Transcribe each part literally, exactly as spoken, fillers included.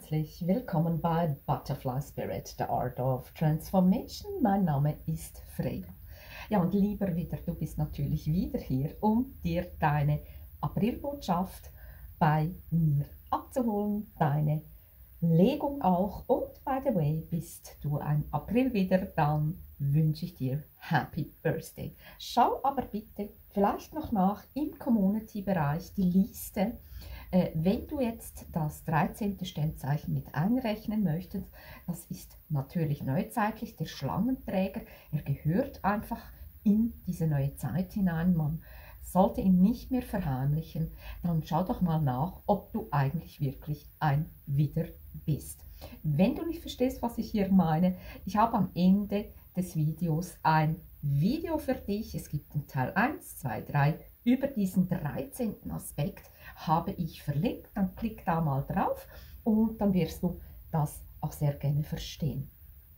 herzlich willkommen bei Butterfly Spirit, The Art of Transformation. Mein Name ist Freya. Ja, und lieber wieder, du bist natürlich wieder hier, um dir deine Aprilbotschaft bei mir abzuholen, deine Legung auch. Und by the way, bist du ein April wieder, dann wünsche ich dir Happy Birthday. Schau aber bitte vielleicht noch nach im Community-Bereich die Liste. Äh, wenn du jetzt das dreizehnte Sternzeichen mit einrechnen möchtest, das ist natürlich neuzeitlich der Schlangenträger. Er gehört einfach in diese neue Zeit hinein. Man sollte ihn nicht mehr verheimlichen. Dann schau doch mal nach, ob du eigentlich wirklich ein Widder bist. Wenn du nicht verstehst, was ich hier meine, ich habe am Ende des Videos ein Video für dich. Es gibt den Teil eins, zwei, drei. Über diesen dreizehnten Aspekt habe ich verlinkt. Dann klick da mal drauf und dann wirst du das auch sehr gerne verstehen.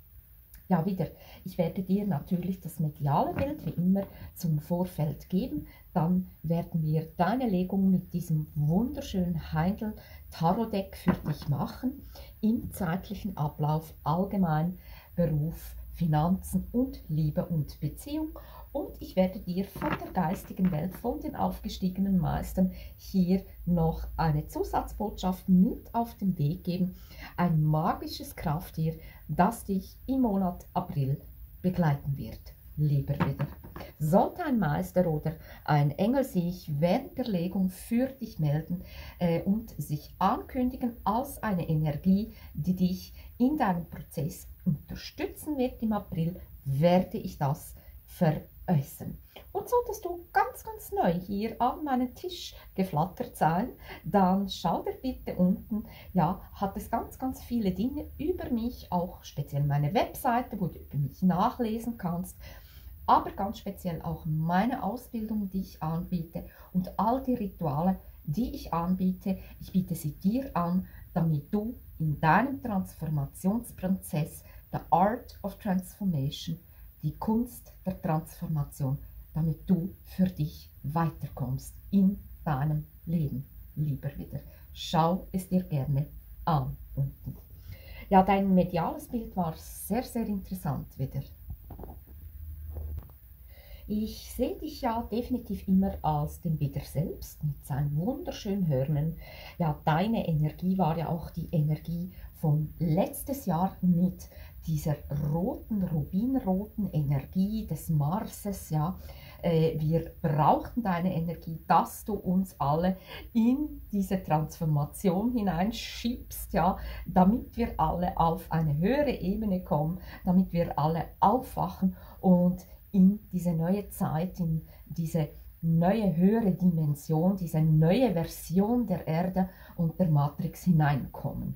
Ja, wieder, ich werde dir natürlich das mediale Bild wie immer zum Vorfeld geben. Dann werden wir deine Legung mit diesem wunderschönen Heindl Tarot Deck für dich machen. Im zeitlichen Ablauf allgemein Beruf, Finanzen und Liebe und Beziehung. Und ich werde dir von der geistigen Welt, von den aufgestiegenen Meistern hier noch eine Zusatzbotschaft mit auf den Weg geben. Ein magisches Krafttier, das dich im Monat April begleiten wird. Lieber Widder, sollte ein Meister oder ein Engel sich während der Legung für dich melden äh, und sich ankündigen als eine Energie, die dich in deinem Prozess unterstützen wird im April, werde ich das veräußern. Und solltest du ganz, ganz neu hier an meinen Tisch geflattert sein, dann schau dir bitte unten, ja, hat es ganz, ganz viele Dinge über mich, auch speziell meine Webseite, wo du über mich nachlesen kannst, aber ganz speziell auch meine Ausbildung, die ich anbiete und all die Rituale, die ich anbiete. Ich biete sie dir an, damit du in deinem Transformationsprozess, the Art of Transformation, die Kunst der Transformation, damit du für dich weiterkommst in deinem Leben. Lieber Widder, schau es dir gerne an unten. Ja, dein mediales Bild war sehr, sehr interessant, Widder. Ich sehe dich ja definitiv immer als den Widder selbst mit seinen wunderschönen Hörnern. Ja, deine Energie war ja auch die Energie von letztes Jahr mit dieser roten, rubinroten Energie des Marses. Ja, äh, wir brauchten deine Energie, dass du uns alle in diese Transformation hineinschiebst, ja, damit wir alle auf eine höhere Ebene kommen, damit wir alle aufwachen und in diese neue Zeit, in diese neue höhere Dimension, diese neue Version der Erde und der Matrix hineinkommen.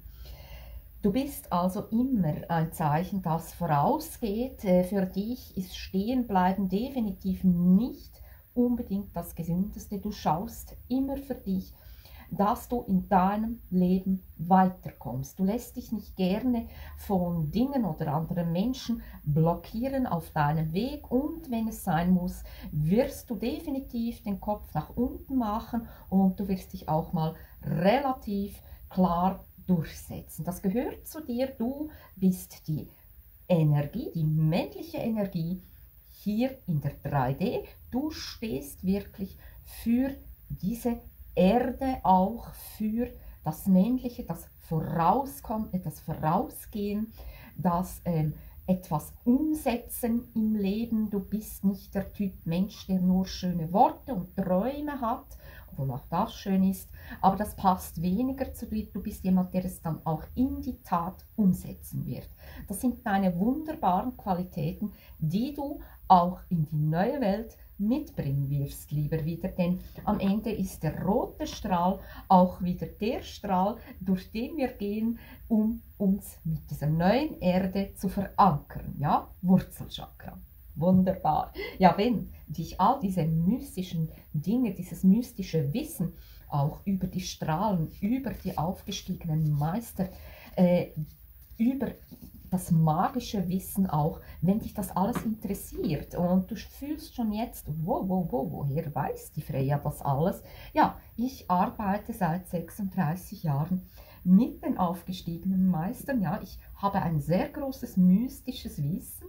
Du bist also immer ein Zeichen, das vorausgeht. Für dich ist Stehenbleiben definitiv nicht unbedingt das Gesündeste. Du schaust immer für dich, dass du in deinem Leben weiterkommst. Du lässt dich nicht gerne von Dingen oder anderen Menschen blockieren auf deinem Weg und wenn es sein muss, wirst du definitiv den Kopf nach unten machen und du wirst dich auch mal relativ klar durchsetzen. Das gehört zu dir, du bist die Energie, die männliche Energie hier in der drei D. Du stehst wirklich für diese Erde, auch für das Männliche, das Vorauskommen, das Vorausgehen, das ähm, etwas umsetzen im Leben. Du bist nicht der Typ Mensch, der nur schöne Worte und Träume hat, obwohl auch das schön ist, aber das passt weniger zu dir. Du bist jemand, der es dann auch in die Tat umsetzen wird. Das sind deine wunderbaren Qualitäten, die du auch in die neue Welt mitbringen wirst, lieber Widder, denn am Ende ist der rote Strahl auch wieder der Strahl, durch den wir gehen, um uns mit dieser neuen Erde zu verankern, ja, Wurzelchakra. Wunderbar. Ja, wenn dich all diese mystischen Dinge, dieses mystische Wissen auch über die Strahlen, über die aufgestiegenen Meister, äh, über das magische Wissen auch, wenn dich das alles interessiert und du fühlst schon jetzt, wo, wo, wo, woher weiß die Freya das alles? Ja, ich arbeite seit sechsunddreißig Jahren mit den aufgestiegenen Meistern. Ja, ich habe ein sehr großes mystisches Wissen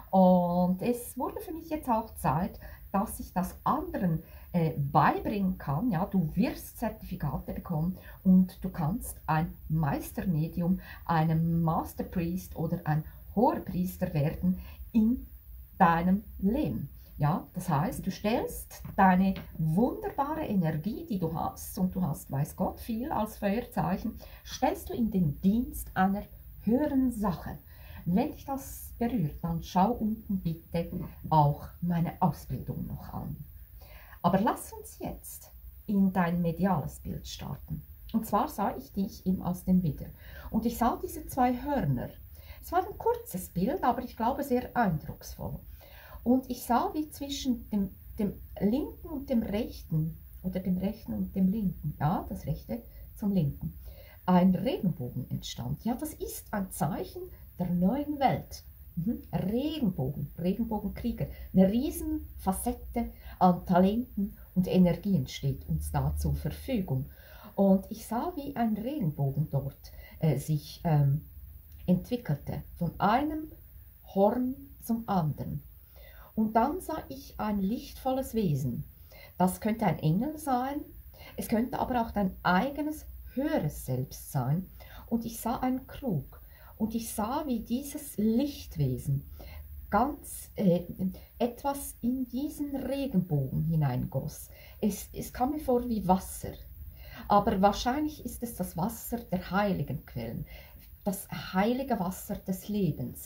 und es wurde für mich jetzt auch Zeit, dass ich das anderen äh, beibringen kann. Ja, du wirst Zertifikate bekommen und du kannst ein Meistermedium, ein Masterpriest oder ein Hoherpriester werden in deinem Leben. Ja, das heißt, du stellst deine wunderbare Energie, die du hast, und du hast, weiß Gott, viel als Feuerzeichen, stellst du in den Dienst einer höheren Sache. Wenn dich das berührt, dann schau unten bitte auch meine Ausbildung noch an. Aber lass uns jetzt in dein mediales Bild starten. Und zwar sah ich dich im Aus dem Widder. Und ich sah diese zwei Hörner. Es war ein kurzes Bild, aber ich glaube sehr eindrucksvoll. Und ich sah, wie zwischen dem, dem linken und dem rechten, oder dem rechten und dem linken, ja, das rechte zum linken, ein Regenbogen entstand. Ja, das ist ein Zeichen der neuen Welt. Mhm. Regenbogen, Regenbogenkrieger, eine riesen Facette an Talenten und Energien steht uns da zur Verfügung. Und ich sah, wie ein Regenbogen dort äh, sich ähm, entwickelte, von einem Horn zum anderen. Und dann sah ich ein lichtvolles Wesen. Das könnte ein Engel sein, es könnte aber auch dein eigenes höheres Selbst sein. Und ich sah einen Krug und ich sah, wie dieses Lichtwesen ganz äh, etwas in diesen Regenbogen hineingoss. Es, es kam mir vor wie Wasser, aber wahrscheinlich ist es das Wasser der heiligen Quellen, das heilige Wasser des Lebens.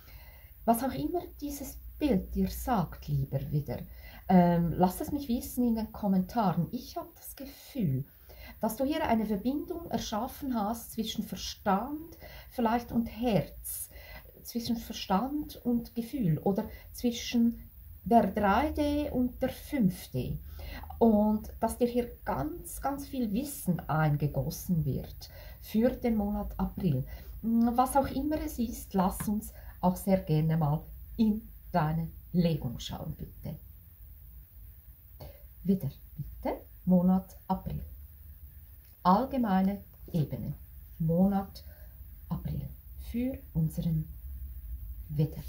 Was auch immer dieses Bild dir sagt, lieber Widder, ähm, lass es mich wissen in den Kommentaren. Ich habe das Gefühl, dass du hier eine Verbindung erschaffen hast zwischen Verstand vielleicht und Herz, zwischen Verstand und Gefühl oder zwischen der drei D und der fünf D. Und dass dir hier ganz, ganz viel Wissen eingegossen wird für den Monat April. Was auch immer es ist, lass uns auch sehr gerne mal in deine Legung schauen, bitte. Wieder, bitte, Monat April. Allgemeine Ebene, Monat April für unseren Widder.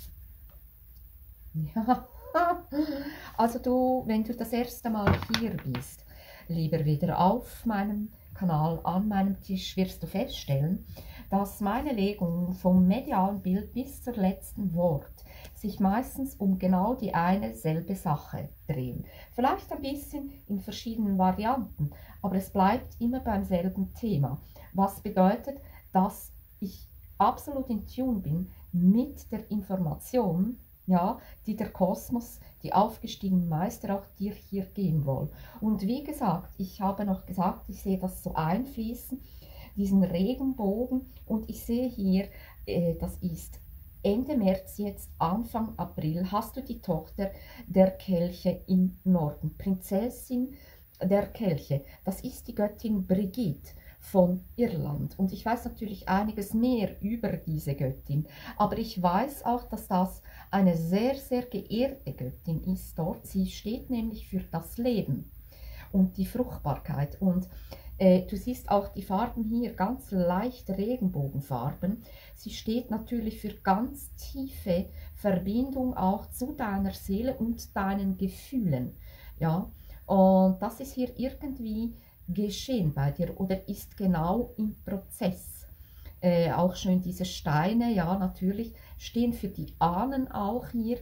Ja, also du, wenn du das erste Mal hier bist, lieber Widder, auf meinem Kanal, an meinem Tisch, wirst du feststellen, dass meine Legung vom medialen Bild bis zur letzten Wort sich meistens um genau die eine selbe Sache drehen. Vielleicht ein bisschen in verschiedenen Varianten, aber es bleibt immer beim selben Thema. Was bedeutet, dass ich absolut in Tune bin mit der Information, ja, die der Kosmos, die aufgestiegenen Meister auch dir hier geben wollen. Und wie gesagt, ich habe noch gesagt, ich sehe das so einfließen, diesen Regenbogen, und ich sehe hier, äh, das ist Ende März, jetzt Anfang April, hast du die Tochter der Kelche im Norden, Prinzessin der Kelche. Das ist die Göttin Brigitte von Irland. Und ich weiß natürlich einiges mehr über diese Göttin, aber ich weiß auch, dass das eine sehr, sehr geehrte Göttin ist dort. Sie steht nämlich für das Leben und die Fruchtbarkeit. Und äh, du siehst auch die Farben hier, ganz leicht Regenbogenfarben. Sie steht natürlich für ganz tiefe Verbindung auch zu deiner Seele und deinen Gefühlen. Ja? Und das ist hier irgendwie geschehen bei dir oder ist genau im Prozess. Äh, auch schön diese Steine, ja, natürlich stehen für die Ahnen auch hier.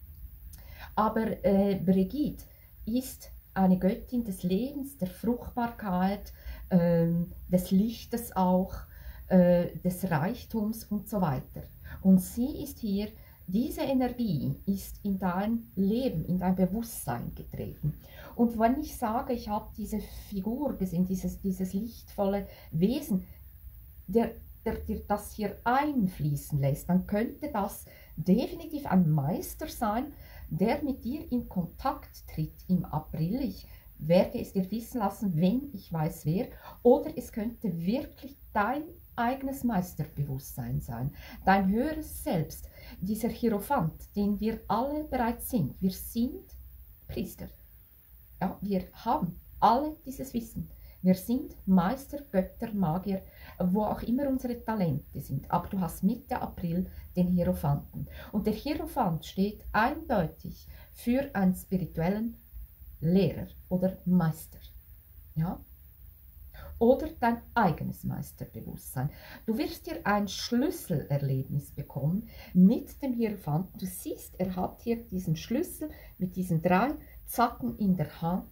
Aber äh, Brigitte ist eine Göttin des Lebens, der Fruchtbarkeit, äh, des Lichtes auch, äh, des Reichtums und so weiter. Und sie ist hier, diese Energie ist in dein Leben, in dein Bewusstsein getreten. Und wenn ich sage, ich habe diese Figur gesehen, dieses, dieses lichtvolle Wesen, der, der dir das hier einfließen lässt, dann könnte das definitiv ein Meister sein, der mit dir in Kontakt tritt im April. Ich werde es dir wissen lassen, wenn ich weiß wer. Oder es könnte wirklich dein eigenes Meisterbewusstsein sein, dein höheres Selbst, dieser Hierophant, den wir alle bereits sind. Wir sind Priester. Ja, wir haben alle dieses Wissen. Wir sind Meister, Götter, Magier, wo auch immer unsere Talente sind. Aber du hast Mitte April den Hierophanten. Und der Hierophant steht eindeutig für einen spirituellen Lehrer oder Meister. Ja? Oder dein eigenes Meisterbewusstsein. Du wirst hier ein Schlüsselerlebnis bekommen mit dem Hierophanten. Du siehst, er hat hier diesen Schlüssel mit diesen drei Zacken in der Hand,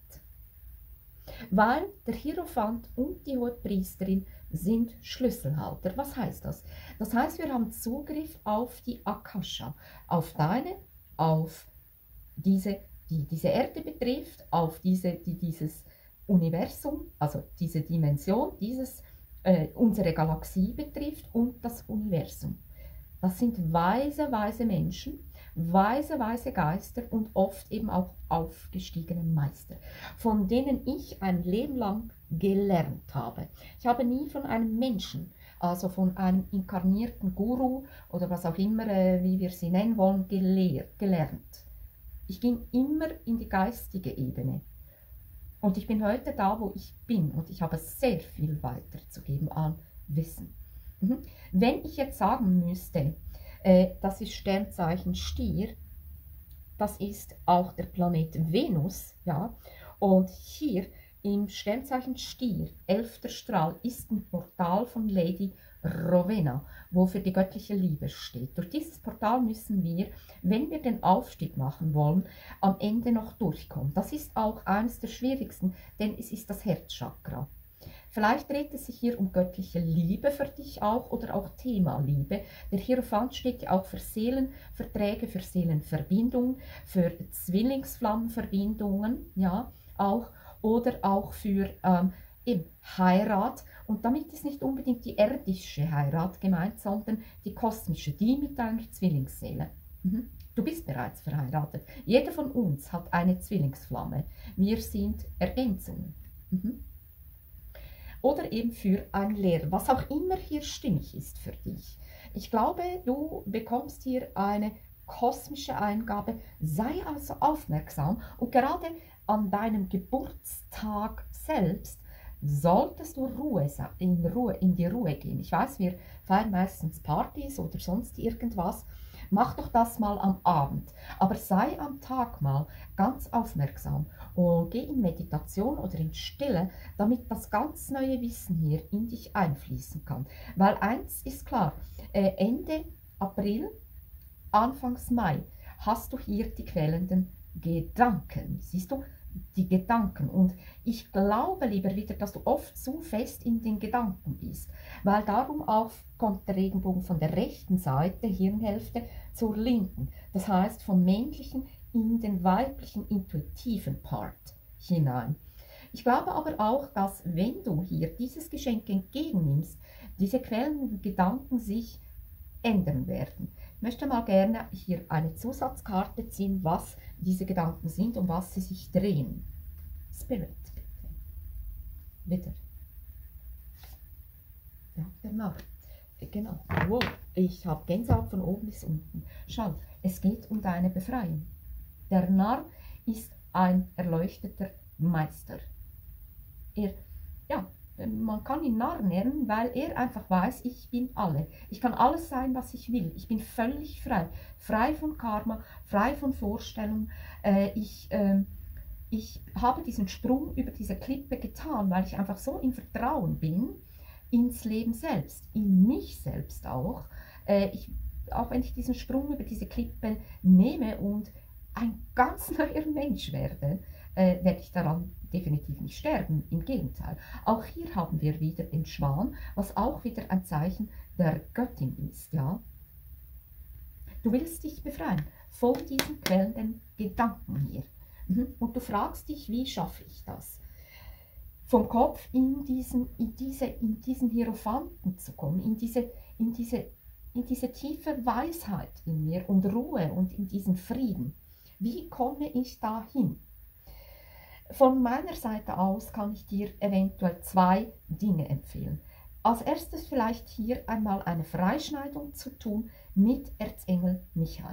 weil der Hierophant und die Hohepriesterin sind Schlüsselhalter. Was heißt das? Das heißt, wir haben Zugriff auf die Akasha, auf deine, auf diese, die diese Erde betrifft, auf diese, die dieses Universum, also diese Dimension, dieses, äh, unsere Galaxie betrifft und das Universum. Das sind weise, weise Menschen, weise, weise Geister und oft eben auch aufgestiegene Meister, von denen ich ein Leben lang gelernt habe. Ich habe nie von einem Menschen, also von einem inkarnierten Guru oder was auch immer, äh, wie wir sie nennen wollen, gelehrt, gelernt. Ich ging immer in die geistige Ebene. Und ich bin heute da, wo ich bin und ich habe sehr viel weiterzugeben an Wissen. Mhm. Wenn ich jetzt sagen müsste, äh, das ist Sternzeichen Stier, das ist auch der Planet Venus, ja, und hier im Sternzeichen Stier, elfter Strahl, ist ein Portal von Lady Rowena, wo für die göttliche Liebe steht. Durch dieses Portal müssen wir, wenn wir den Aufstieg machen wollen, am Ende noch durchkommen. Das ist auch eines der schwierigsten, denn es ist das Herzchakra. Vielleicht dreht es sich hier um göttliche Liebe für dich auch oder auch Thema Liebe. Der Hierophant steht ja auch für Seelenverträge, für Seelenverbindungen, für Zwillingsflammenverbindungen, ja, auch, oder auch für ähm, eben Heirat. Und damit ist nicht unbedingt die irdische Heirat gemeint, sondern die kosmische, die mit deiner Zwillingsseele. Mhm. Du bist bereits verheiratet. Jeder von uns hat eine Zwillingsflamme. Wir sind Ergänzungen. Mhm. Oder eben für ein Lehrer, was auch immer hier stimmig ist für dich. Ich glaube, du bekommst hier eine kosmische Eingabe. Sei also aufmerksam und gerade an deinem Geburtstag selbst solltest du Ruhe, in, Ruhe, in die Ruhe gehen. Ich weiß, wir feiern meistens Partys oder sonst irgendwas. Mach doch das mal am Abend, aber sei am Tag mal ganz aufmerksam und geh in Meditation oder in Stille, damit das ganz neue Wissen hier in dich einfließen kann. Weil eins ist klar, äh, Ende April, Anfangs Mai hast du hier die quälenden Gedanken. Siehst du? Die Gedanken. Und ich glaube lieber wieder, dass du oft zu fest in den Gedanken bist, weil darum auch kommt der Regenbogen von der rechten Seite, Hirnhälfte, zur linken. Das heißt vom männlichen in den weiblichen intuitiven Part hinein. Ich glaube aber auch, dass wenn du hier dieses Geschenk entgegennimmst, diese quälenden Gedanken sich ändern werden. Ich möchte mal gerne hier eine Zusatzkarte ziehen, was diese Gedanken sind und was sie sich drehen. Spirit, bitte. Wieder. Ja, der Narr. Genau. Wow, ich habe Gänsehaut von oben bis unten. Schau, es geht um deine Befreiung. Der Narr ist ein erleuchteter Meister. Er, ja, man kann ihn Narr nennen, weil er einfach weiß, ich bin alle. Ich kann alles sein, was ich will. Ich bin völlig frei. Frei von Karma, frei von Vorstellungen. Äh, ich, äh, ich habe diesen Sprung über diese Klippe getan, weil ich einfach so im Vertrauen bin ins Leben selbst, in mich selbst auch. Äh, ich, auch wenn ich diesen Sprung über diese Klippe nehme und ein ganz neuer Mensch werde, äh, werde ich daran definitiv nicht sterben, im Gegenteil. Auch hier haben wir wieder den Schwan, was auch wieder ein Zeichen der Göttin ist, ja. Du willst dich befreien von diesen quälenden Gedanken hier. Und du fragst dich, wie schaffe ich das? Vom Kopf in diesen, in diese, in diesen Hierophanten zu kommen, in diese, in, diese, in diese tiefe Weisheit in mir und Ruhe und in diesen Frieden. Wie komme ich dahin? Von meiner Seite aus kann ich dir eventuell zwei Dinge empfehlen. Als erstes vielleicht hier einmal eine Freischneidung zu tun mit Erzengel Michael. Es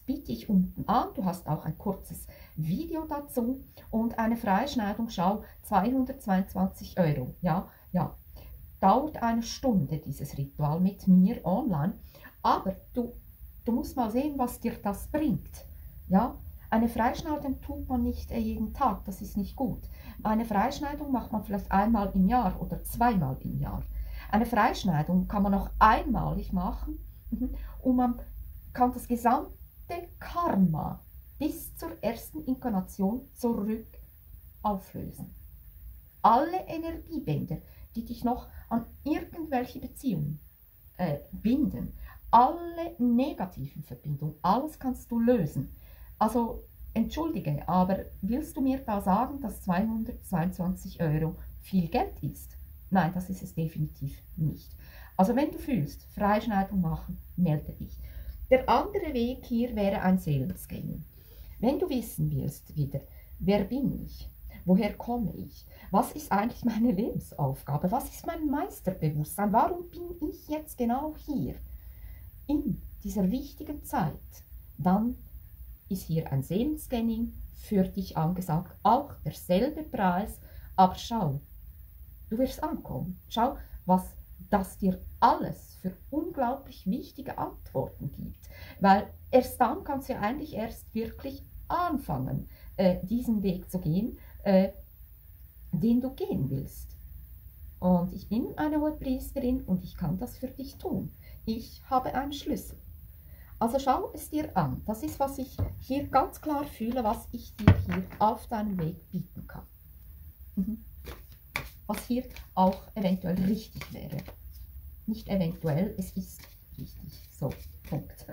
biete ich unten an. Du hast auch ein kurzes Video dazu und eine Freischneidung, schau, zweihundertzweiundzwanzig Euro. Ja, ja, dauert eine Stunde dieses Ritual mit mir online, aber du, du musst mal sehen, was dir das bringt. Ja, eine Freischneidung tut man nicht jeden Tag, das ist nicht gut. Eine Freischneidung macht man vielleicht einmal im Jahr oder zweimal im Jahr. Eine Freischneidung kann man auch einmalig machen und man kann das gesamte Karma bis zur ersten Inkarnation zurück auflösen. Alle Energiebänder, die dich noch an irgendwelche Beziehungen äh, binden, alle negativen Verbindungen, alles kannst du lösen. Also, entschuldige, aber willst du mir da sagen, dass zweihundertzweiundzwanzig Euro viel Geld ist? Nein, das ist es definitiv nicht. Also, wenn du fühlst, Freischneidung machen, melde dich. Der andere Weg hier wäre ein Seelenscanning. Wenn du wissen willst wieder, wer bin ich? Woher komme ich? Was ist eigentlich meine Lebensaufgabe? Was ist mein Meisterbewusstsein? Warum bin ich jetzt genau hier? In dieser wichtigen Zeit, dann ist hier ein Seelenscanning für dich angesagt, auch derselbe Preis, aber schau, du wirst ankommen. Schau, was das dir alles für unglaublich wichtige Antworten gibt, weil erst dann kannst du ja eigentlich erst wirklich anfangen, äh, diesen Weg zu gehen, äh, den du gehen willst. Und ich bin eine Hohepriesterin und ich kann das für dich tun. Ich habe einen Schlüssel. Also schau es dir an. Das ist, was ich hier ganz klar fühle, was ich dir hier auf deinem Weg bieten kann. Mhm. Was hier auch eventuell richtig wäre. Nicht eventuell, es ist richtig. So, Punkt.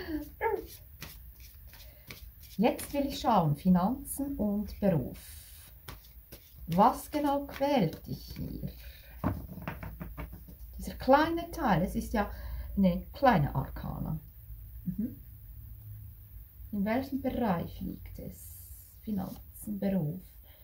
Jetzt will ich schauen, Finanzen und Beruf. Was genau quält dich hier? Dieser kleine Teil, es ist ja eine kleine Arkana. Mhm. In welchem Bereich liegt es? Finanzen, Beruf.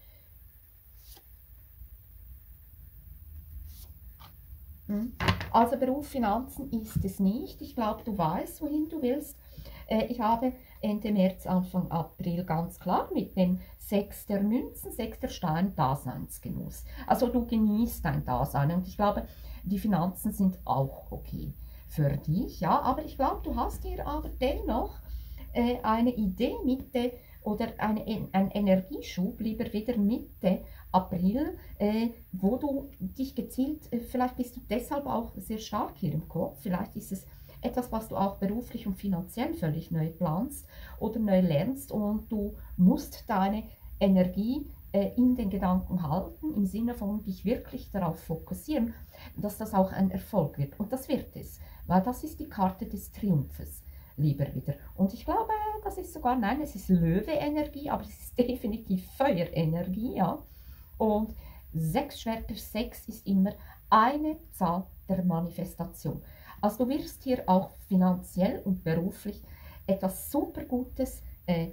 Mhm. Also Beruf, Finanzen ist es nicht. Ich glaube, du weißt, wohin du willst. Äh, ich habe Ende März, Anfang April ganz klar mit dem Sechs der Münzen, Sechs der Steine, Daseinsgenuss. Also du genießt dein Dasein und ich glaube, die Finanzen sind auch okay für dich, ja, aber ich glaube, du hast hier aber dennoch äh, eine Idee Mitte oder eine, ein Energieschub lieber wieder Mitte April, äh, wo du dich gezielt, äh, vielleicht bist du deshalb auch sehr stark hier im Kopf, vielleicht ist es etwas, was du auch beruflich und finanziell völlig neu planst oder neu lernst und du musst deine Energie äh, in den Gedanken halten, im Sinne von dich wirklich darauf fokussieren, dass das auch ein Erfolg wird. Und das wird es, weil das ist die Karte des Triumphes, lieber wieder. Und ich glaube, das ist sogar, nein, es ist Löwe-Energie, aber es ist definitiv Feuerenergie, ja. Und sechs Schwerter, sechs ist immer eine Zahl der Manifestation. Also du wirst hier auch finanziell und beruflich etwas super Gutes äh,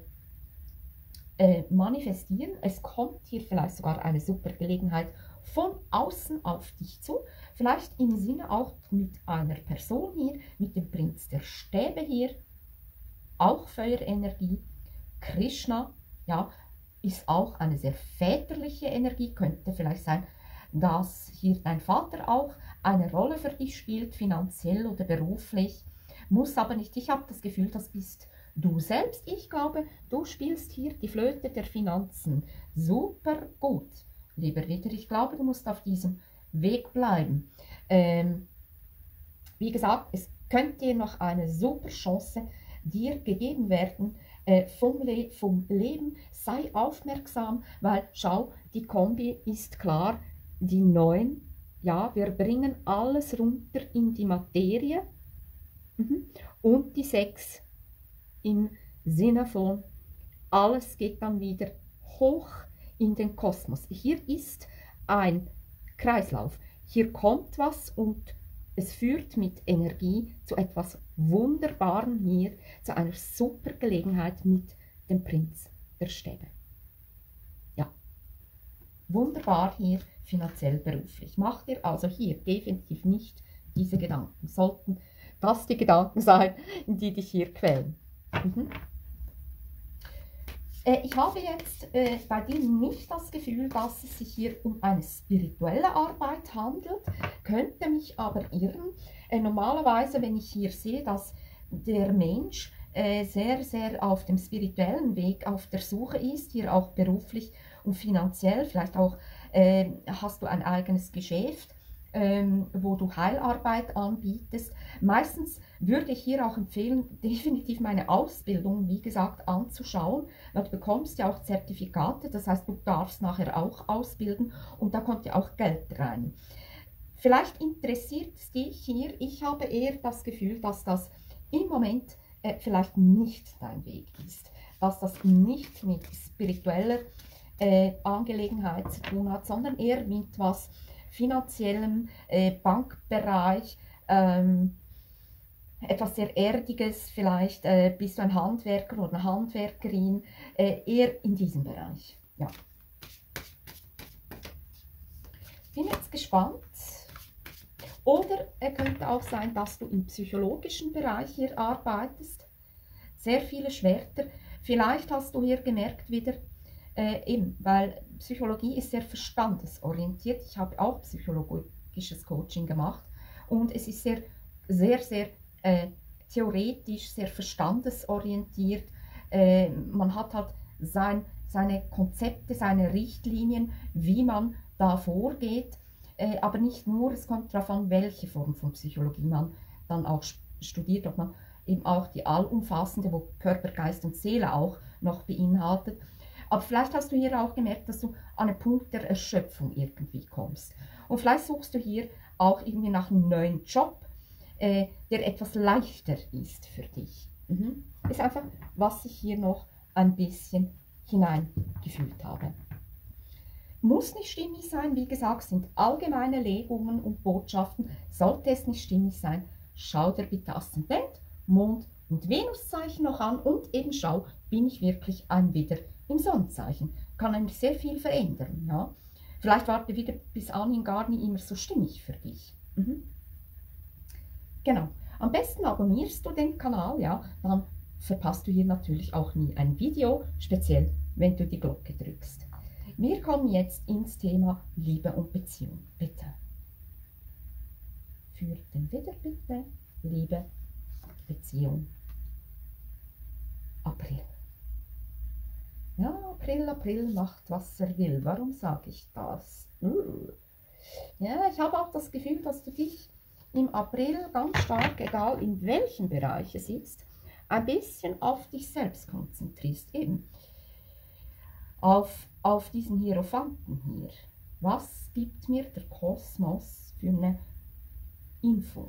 äh, manifestieren. Es kommt hier vielleicht sogar eine super Gelegenheit von außen auf dich zu. Vielleicht im Sinne auch mit einer Person hier, mit dem Prinz der Stäbe hier. Auch Feuerenergie. Krishna, ja, ist auch eine sehr väterliche Energie. Könnte vielleicht sein, dass hier dein Vater auch eine Rolle für dich spielt, finanziell oder beruflich, muss aber nicht. Ich habe das Gefühl, das bist du selbst. Ich glaube, du spielst hier die Flöte der Finanzen super gut, lieber Ritter. Ich glaube, du musst auf diesem Weg bleiben. Ähm, wie gesagt, es könnte dir noch eine super Chance dir gegeben werden, äh, vom, Le vom Leben. Sei aufmerksam, weil schau, die Kombi ist klar, die neun, ja, wir bringen alles runter in die Materie, mhm. Und die sechs im Sinne von, alles geht dann wieder hoch in den Kosmos. Hier ist ein Kreislauf, hier kommt was und es führt mit Energie zu etwas Wunderbarem hier, zu einer super Gelegenheit mit dem Prinz der Stäbe. Ja, wunderbar hier finanziell, beruflich. Mach dir also hier definitiv nicht diese Gedanken. Sollten das die Gedanken sein, die dich hier quälen. Mhm. Äh, ich habe jetzt äh, bei dir nicht das Gefühl, dass es sich hier um eine spirituelle Arbeit handelt, könnte mich aber irren. Äh, normalerweise, wenn ich hier sehe, dass der Mensch äh, sehr, sehr auf dem spirituellen Weg auf der Suche ist, hier auch beruflich und finanziell, vielleicht auch äh, hast du ein eigenes Geschäft, ähm, wo du Heilarbeit anbietest. Meistens würde ich hier auch empfehlen, definitiv meine Ausbildung, wie gesagt, anzuschauen, weil du bekommst ja auch Zertifikate, das heißt, du darfst nachher auch ausbilden und da kommt ja auch Geld rein. Vielleicht interessiert es dich hier, ich habe eher das Gefühl, dass das im Moment äh, vielleicht nicht dein Weg ist, dass das nicht mit spiritueller äh, Angelegenheit zu tun hat, sondern eher mit was finanziellem, äh, Bankbereich, ähm, etwas sehr Erdiges, vielleicht äh, bist du ein Handwerker oder eine Handwerkerin, äh, eher in diesem Bereich. Ja. Bin jetzt gespannt. Oder es könnte auch sein, dass du im psychologischen Bereich hier arbeitest. Sehr viele Schwerter. Vielleicht hast du hier gemerkt wieder, äh, eben, weil Psychologie ist sehr verstandesorientiert. Ich habe auch psychologisches Coaching gemacht und es ist sehr, sehr, sehr äh, theoretisch, sehr verstandesorientiert. Äh, man hat halt sein, seine Konzepte, seine Richtlinien, wie man da vorgeht. Äh, aber nicht nur, es kommt darauf an, welche Form von Psychologie man dann auch studiert, ob man eben auch die allumfassende, wo Körper, Geist und Seele auch noch beinhaltet. Aber vielleicht hast du hier auch gemerkt, dass du an einen Punkt der Erschöpfung irgendwie kommst. Und vielleicht suchst du hier auch irgendwie nach einem neuen Job, äh, der etwas leichter ist für dich. Mhm. Ist einfach, was ich hier noch ein bisschen hineingefühlt habe. Muss nicht stimmig sein, wie gesagt, sind allgemeine Legungen und Botschaften. Sollte es nicht stimmig sein, schau dir bitte Aszendent, Mond und Venuszeichen noch an und eben schau, bin ich wirklich ein Widder im Sonnenzeichen. Kann nämlich sehr viel verändern. Ja? Vielleicht war der Widder bis anhin gar nicht immer so stimmig für dich. Mhm. Genau. Am besten abonnierst du den Kanal, ja, dann verpasst du hier natürlich auch nie ein Video, speziell wenn du die Glocke drückst. Wir kommen jetzt ins Thema Liebe und Beziehung. Bitte. Für den Widder bitte Liebe, Beziehung. April. Ja, April, April macht, was er will. Warum sage ich das? Uh. Ja, ich habe auch das Gefühl, dass du dich im April ganz stark, egal in welchem Bereich es ist, ein bisschen auf dich selbst konzentrierst. Eben auf, auf diesen Hierophanten hier. Was gibt mir der Kosmos für eine Info?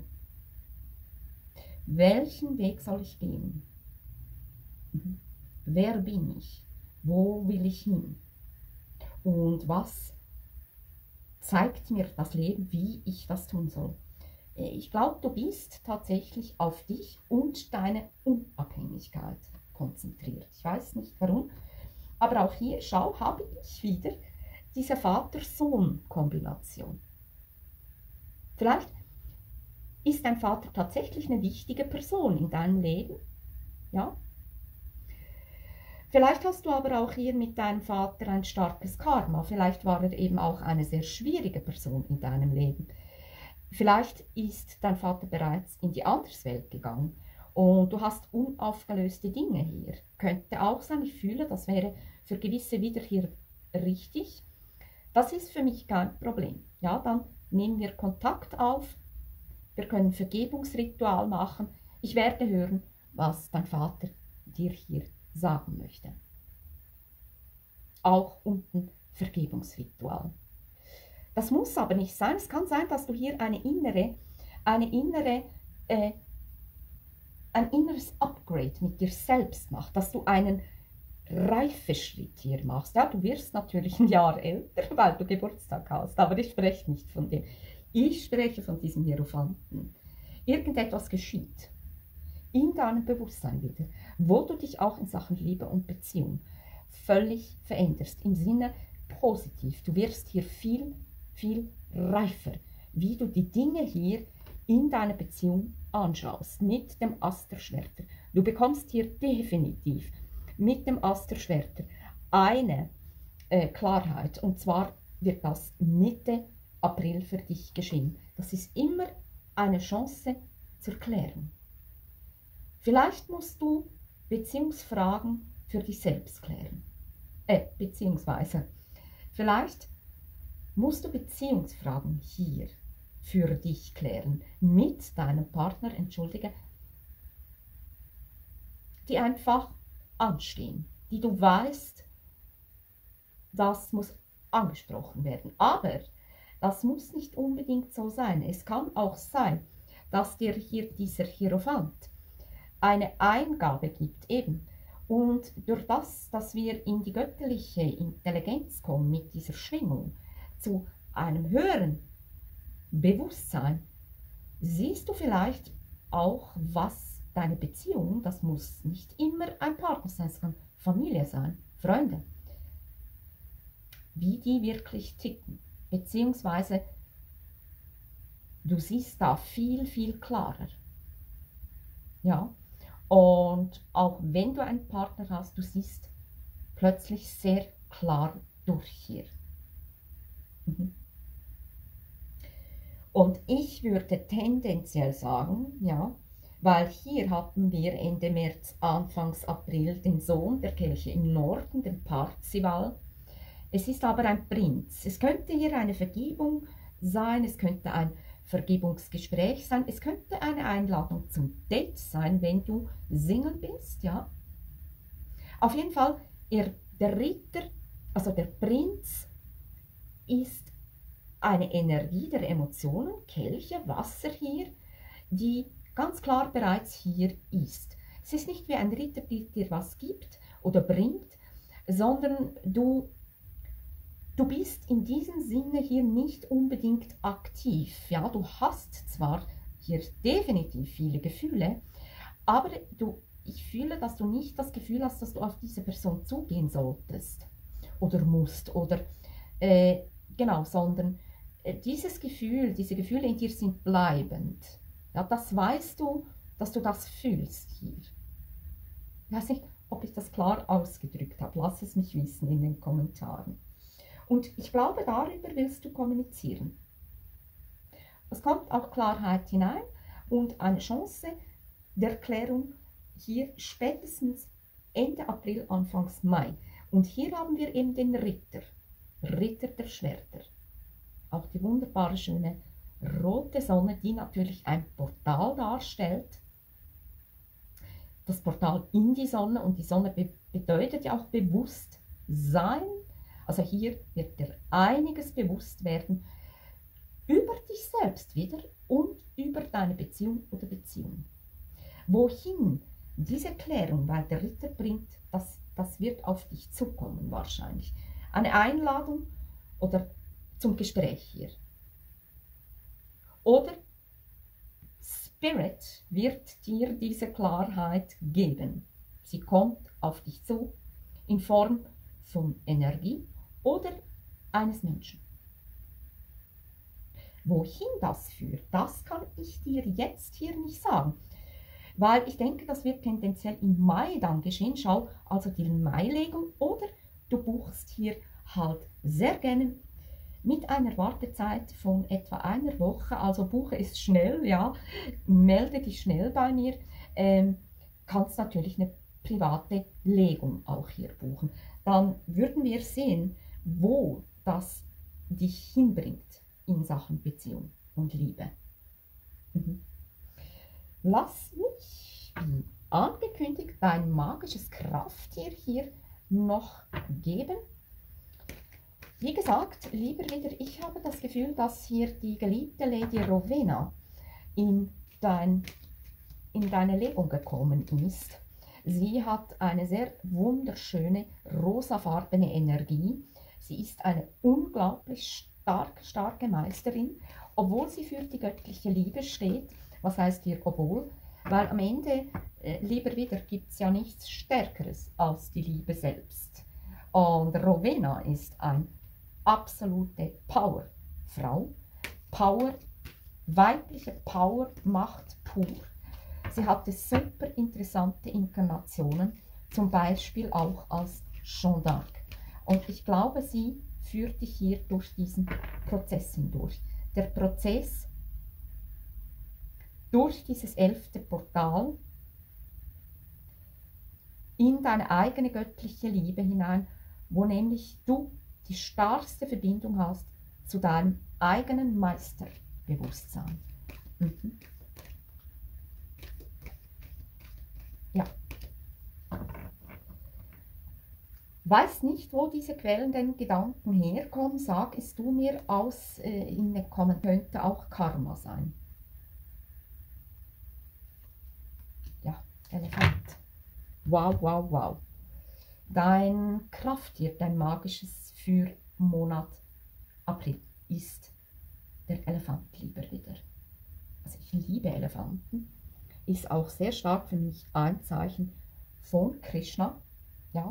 Welchen Weg soll ich gehen? Mhm. Wer bin ich? Wo will ich hin? Und was zeigt mir das Leben, wie ich das tun soll? Ich glaube, du bist tatsächlich auf dich und deine Unabhängigkeit konzentriert. Ich weiß nicht warum, aber auch hier, schau, habe ich wieder diese Vater-Sohn-Kombination. Vielleicht ist dein Vater tatsächlich eine wichtige Person in deinem Leben, ja? Vielleicht hast du aber auch hier mit deinem Vater ein starkes Karma. Vielleicht war er eben auch eine sehr schwierige Person in deinem Leben. Vielleicht ist dein Vater bereits in die Anderswelt gegangen und du hast unaufgelöste Dinge hier. Könnte auch sein, ich fühle, das wäre für gewisse wieder hier richtig. Das ist für mich kein Problem. Ja, dann nehmen wir Kontakt auf. Wir können Vergebungsritual machen. Ich werde hören, was dein Vater dir hier sagen möchte. Auch unten Vergebungsritual. Das muss aber nicht sein. Es kann sein, dass du hier eine innere, eine innere, äh, ein inneres Upgrade mit dir selbst machst, dass du einen Reifeschritt hier machst. Ja, du wirst natürlich ein Jahr älter, weil du Geburtstag hast, aber ich spreche nicht von dem. Ich spreche von diesem Hierophanten. Irgendetwas geschieht in deinem Bewusstsein wieder, wo du dich auch in Sachen Liebe und Beziehung völlig veränderst, im Sinne positiv. Du wirst hier viel, viel reifer, wie du die Dinge hier in deiner Beziehung anschaust, mit dem Ast der Schwerter. Du bekommst hier definitiv mit dem Ass der Schwerter eine äh, Klarheit, und zwar wird das Mitte April für dich geschehen. Das ist immer eine Chance zur Klärung. Vielleicht musst du Beziehungsfragen für dich selbst klären. Äh, beziehungsweise, vielleicht musst du Beziehungsfragen hier für dich klären, mit deinem Partner, entschuldige, die einfach anstehen, die du weißt, das muss angesprochen werden. Aber das muss nicht unbedingt so sein. Es kann auch sein, dass dir hier dieser Hierophant eine Eingabe gibt, eben. Und durch das, dass wir in die göttliche Intelligenz kommen, mit dieser Schwingung, zu einem höheren Bewusstsein, siehst du vielleicht auch, was deine Beziehung, das muss nicht immer ein Partner sein, es kann Familie sein, Freunde, wie die wirklich ticken, beziehungsweise du siehst da viel, viel klarer. Ja, und auch wenn du einen Partner hast, du siehst plötzlich sehr klar durch hier. Mhm. Und ich würde tendenziell sagen, ja, weil hier hatten wir Ende März, Anfangs April den Sohn der Kelche im Norden, den Parzival. Es ist aber ein Prinz. Es könnte hier eine Vergebung sein, es könnte ein Vergebungsgespräch sein, es könnte eine Einladung zum Date sein, wenn du Single bist, ja. Auf jeden Fall, er, der Ritter, also der Prinz, ist eine Energie der Emotionen, Kelche, Wasser hier, die ganz klar bereits hier ist. Es ist nicht wie ein Ritter, der dir was gibt oder bringt, sondern du Du bist in diesem Sinne hier nicht unbedingt aktiv. Ja, du hast zwar hier definitiv viele Gefühle, aber du, ich fühle, dass du nicht das Gefühl hast, dass du auf diese Person zugehen solltest oder musst oder äh, genau, sondern äh, dieses Gefühl, diese Gefühle in dir sind bleibend. Ja, das weißt du, dass du das fühlst hier. Ich weiß nicht, ob ich das klar ausgedrückt habe. Lass es mich wissen in den Kommentaren. Und ich glaube, darüber willst du kommunizieren. Es kommt auch Klarheit hinein und eine Chance der Klärung hier spätestens Ende April, Anfangs Mai. Und hier haben wir eben den Ritter, Ritter der Schwerter. Auch die wunderbare, schöne rote Sonne, die natürlich ein Portal darstellt. Das Portal in die Sonne, und die Sonne be bedeutet ja auch Bewusstsein. Also hier wird dir einiges bewusst werden über dich selbst wieder und über deine Beziehung oder Beziehung. Wohin diese Klärung, weil der Ritter bringt, das, das wird auf dich zukommen wahrscheinlich. Eine Einladung oder zum Gespräch hier. Oder Spirit wird dir diese Klarheit geben. Sie kommt auf dich zu in Form von Energie oder eines Menschen. Wohin das führt, das kann ich dir jetzt hier nicht sagen, weil ich denke, das wird tendenziell im Mai dann geschehen. Schau also die Mailegung, oder du buchst hier halt sehr gerne mit einer Wartezeit von etwa einer Woche, also buche es schnell, ja, melde dich schnell bei mir, ähm, kannst natürlich eine private Legung auch hier buchen. Dann würden wir sehen, wo das dich hinbringt in Sachen Beziehung und Liebe. Mhm. Lass mich, wie angekündigt, dein magisches Krafttier hier noch geben. Wie gesagt, lieber wieder, ich habe das Gefühl, dass hier die geliebte Lady Rowena in, dein, in deine Legung gekommen ist. Sie hat eine sehr wunderschöne rosafarbene Energie. Sie ist eine unglaublich stark, starke Meisterin, obwohl sie für die göttliche Liebe steht. Was heißt hier obwohl? Weil am Ende, äh, lieber wieder, gibt es ja nichts Stärkeres als die Liebe selbst. Und Rowena ist eine absolute Powerfrau. Power, weibliche Power, Macht pur. sie hatte super interessante Inkarnationen, zum Beispiel auch als Jeanne d'Arc. Und ich glaube, sie führt dich hier durch diesen Prozess hindurch. Der Prozess durch dieses elfte Portal in deine eigene göttliche Liebe hinein, wo nämlich du die starkste Verbindung hast zu deinem eigenen Meisterbewusstsein. Mhm. Ja. Weiß nicht, wo diese quälenden Gedanken herkommen, sag es du mir aus, äh, in den Kommentaren, könnte auch Karma sein. Ja, Elefant. Wow, wow, wow. Dein Krafttier, dein magisches für Monat April ist der Elefant, lieber wieder. Also ich liebe Elefanten. Ist auch sehr stark für mich ein Zeichen von Krishna. Ja.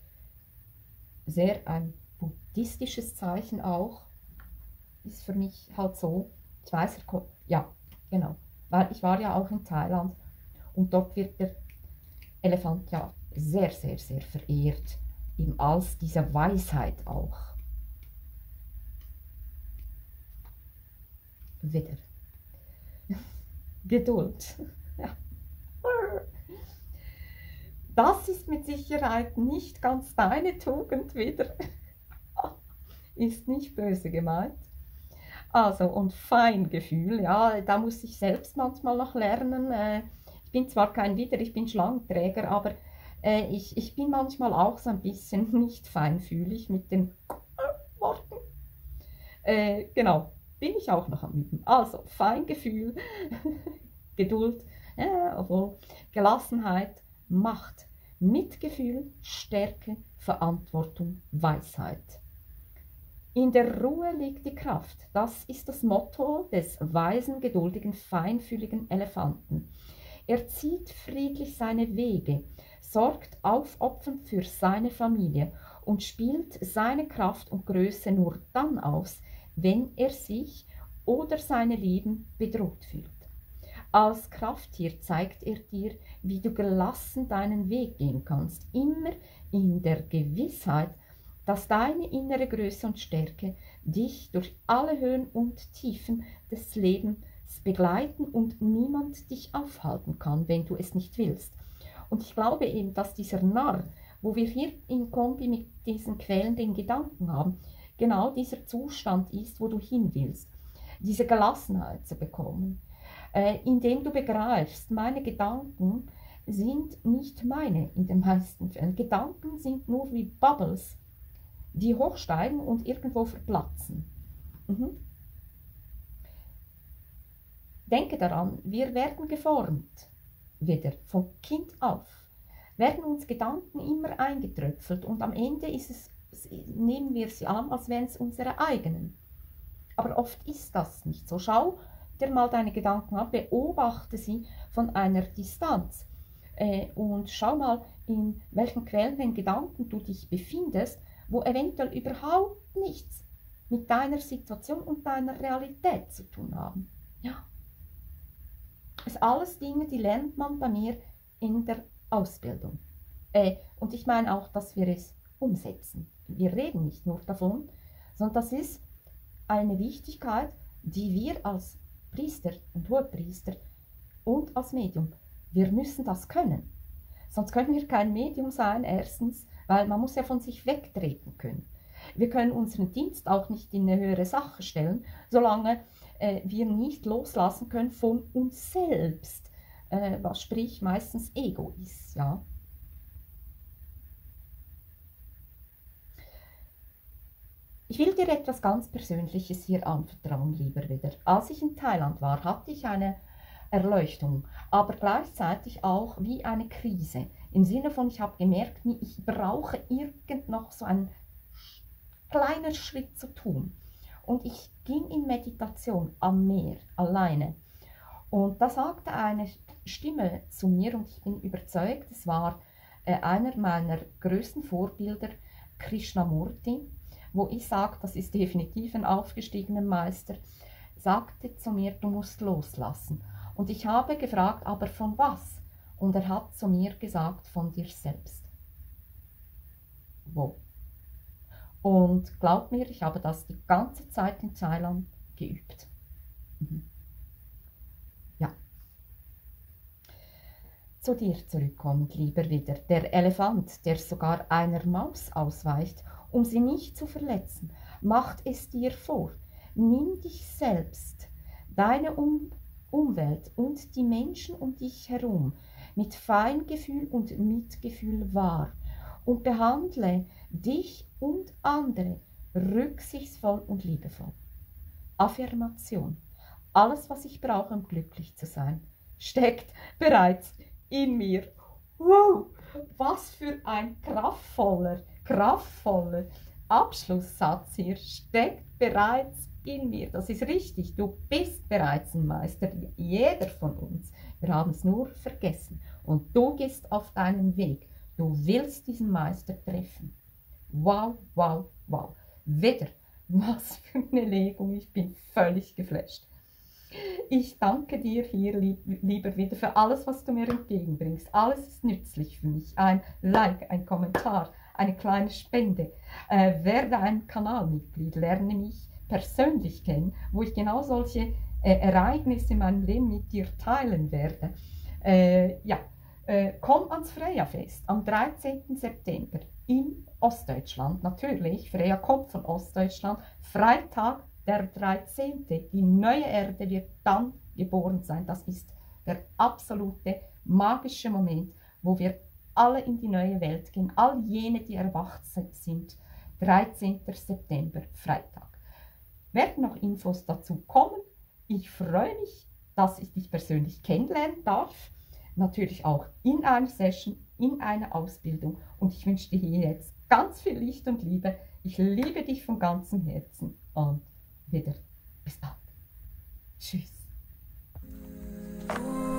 Sehr ein buddhistisches Zeichen auch. Ist für mich halt so. Ich weiß, er kommt, ja, genau. Weil ich war ja auch in Thailand und dort wird der Elefant ja sehr, sehr, sehr verehrt, eben als diese Weisheit auch. Wieder. Geduld. Ja. Das ist mit Sicherheit nicht ganz deine Tugend wieder. Ist nicht böse gemeint. Also, und Feingefühl, ja, da muss ich selbst manchmal noch lernen. Äh, ich bin zwar kein Widder, ich bin Schlangenträger, aber äh, ich, ich bin manchmal auch so ein bisschen nicht feinfühlig mit den Worten. Äh, genau, bin ich auch noch am Üben. Also, Feingefühl, Geduld, ja, obwohl Gelassenheit, Macht, Mitgefühl, Stärke, Verantwortung, Weisheit. In der Ruhe liegt die Kraft. Das ist das Motto des weisen, geduldigen, feinfühligen Elefanten. Er zieht friedlich seine Wege, sorgt aufopfernd für seine Familie und spielt seine Kraft und Größe nur dann aus, wenn er sich oder seine Lieben bedroht fühlt. Als Krafttier zeigt er dir, wie du gelassen deinen Weg gehen kannst, immer in der Gewissheit, dass deine innere Größe und Stärke dich durch alle Höhen und Tiefen des Lebens begleiten und niemand dich aufhalten kann, wenn du es nicht willst. Und ich glaube eben, dass dieser Narr, wo wir hier in Kombi mit diesen quälenden Gedanken haben, genau dieser Zustand ist, wo du hin willst, diese Gelassenheit zu bekommen, äh, indem du begreifst, meine Gedanken sind nicht meine in den meisten Fällen. Gedanken sind nur wie Bubbles, die hochsteigen und irgendwo verplatzen. Mhm. Denke daran, wir werden geformt, wieder von Kind auf, werden uns Gedanken immer eingetröpfelt und am Ende ist es, nehmen wir sie an, als wären es unsere eigenen. Aber oft ist das nicht so. Schau dir mal deine Gedanken an, beobachte sie von einer Distanz äh, und schau mal, in welchen quälenden Gedanken du dich befindest, wo eventuell überhaupt nichts mit deiner Situation und deiner Realität zu tun haben. Ja. Das sind alles Dinge, die lernt man bei mir in der Ausbildung. Äh, und ich meine auch, dass wir es umsetzen. Wir reden nicht nur davon, sondern das ist eine Wichtigkeit, die wir als Priester und Hohepriester und als Medium, wir müssen das können. Sonst können wir kein Medium sein, erstens, weil man muss ja von sich wegtreten können. Wir können unseren Dienst auch nicht in eine höhere Sache stellen, solange äh, wir nicht loslassen können von uns selbst, äh, was sprich meistens Ego ist. Ja? Ich will dir etwas ganz Persönliches hier anvertrauen, lieber wieder. Als ich in Thailand war, hatte ich eine Erleuchtung, aber gleichzeitig auch wie eine Krise. Im Sinne von, ich habe gemerkt, ich brauche irgend noch so einen kleinen Schritt zu tun. Und ich ging in Meditation am Meer, alleine. Und da sagte eine Stimme zu mir, und ich bin überzeugt, es war äh, einer meiner größten Vorbilder, Krishnamurti, wo ich sage, das ist definitiv ein aufgestiegener Meister, sagte zu mir, du musst loslassen. Und ich habe gefragt, aber von was? Und er hat zu mir gesagt, von dir selbst. Wow. Und glaub mir, ich habe das die ganze Zeit in Thailand geübt. Mhm. Ja. Zu dir zurückkommend, lieber wieder. Der Elefant, der sogar einer Maus ausweicht, um sie nicht zu verletzen, macht es dir vor. Nimm dich selbst, deine um Umwelt und die Menschen um dich herum mit Feingefühl und Mitgefühl wahr und behandle dich und andere rücksichtsvoll und liebevoll. Affirmation. Alles, was ich brauche, um glücklich zu sein, steckt bereits in mir. Wow, was für ein kraftvoller, kraftvoller Abschlusssatz hier, steckt bereits in mir. Das ist richtig, du bist bereits ein Meister, jeder von uns. Wir haben es nur vergessen. Und du gehst auf deinen Weg. Du willst diesen Meister treffen. Wow, wow, wow. Wieder, was für eine Legung, ich bin völlig geflasht. Ich danke dir hier, lieb, lieber wieder, für alles, was du mir entgegenbringst. Alles ist nützlich für mich. Ein Like, ein Kommentar, eine kleine Spende. Äh, werde ein Kanalmitglied, lerne mich persönlich kennen, wo ich genau solche äh, Ereignisse in meinem Leben mit dir teilen werde. Äh, ja, äh, komm ans Freya-Fest am dreizehnten September in Ostdeutschland. Natürlich, Freya kommt von Ostdeutschland. Freitag, der dreizehnte Die neue Erde wird dann geboren sein. Das ist der absolute magische Moment, wo wir alle in die neue Welt gehen. All jene, die erwacht sind. dreizehnten September, Freitag. Werden noch Infos dazu kommen. Ich freue mich, dass ich dich persönlich kennenlernen darf. Natürlich auch in einer Session, in einer Ausbildung. Und ich wünsche dir hier jetzt ganz viel Licht und Liebe. Ich liebe dich von ganzem Herzen. Und wieder bis bald. Tschüss.